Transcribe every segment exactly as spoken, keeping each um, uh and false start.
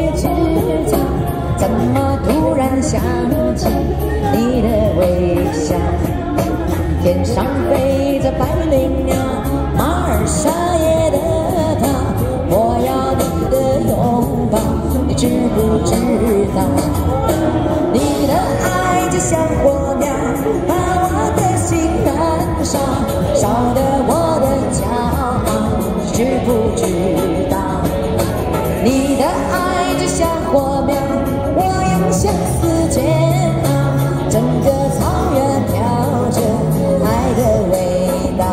知道，怎么突然想起你的微笑？天上飞着百灵鸟，马儿沙野的它，我要你的拥抱，你知不知道？你的爱就像火苗，把我的心燃烧，烧得我的骄傲，你知不知道？你的爱就像火苗，我用相思煎熬，整个草原飘着爱的味道。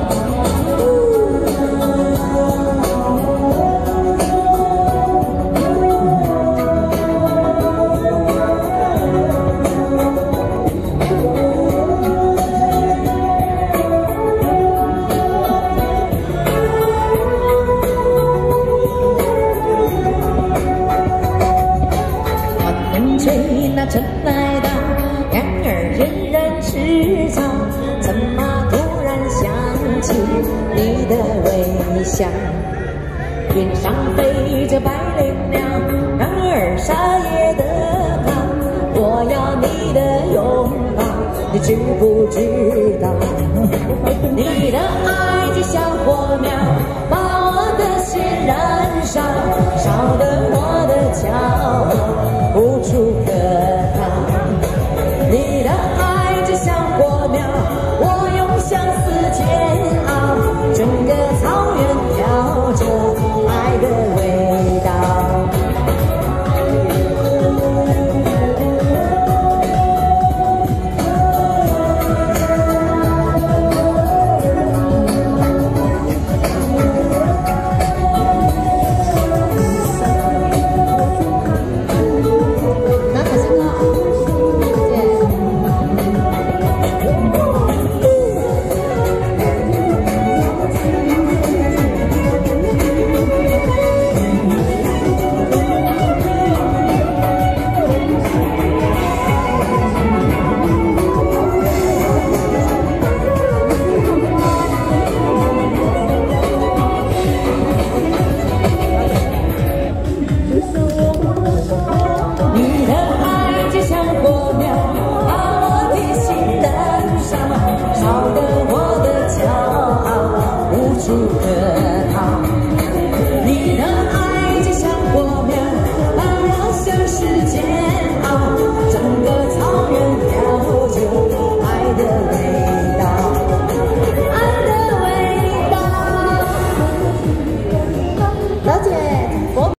吹那尘来到，两儿冉冉吃草，怎么突然想起你的微笑？云上飞着百灵鸟，然而沙野的它，我要你的拥抱，你知不知道？你的爱就像火苗，把我的心燃烧，烧得